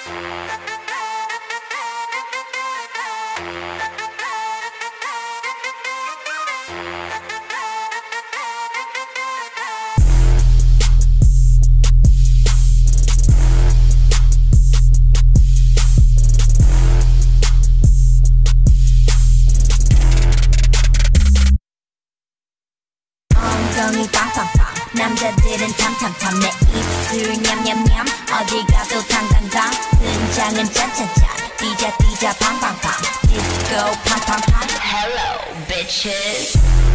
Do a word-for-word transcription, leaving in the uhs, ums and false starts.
엉덩이 빵빵빵 남자들은 탐탐탐 내 입술 냠냠냠 어디 가도 당당당 등장은 짠짠짠 뛰자 뛰자 팡팡팡 디스코 팡팡팡 Hello bitches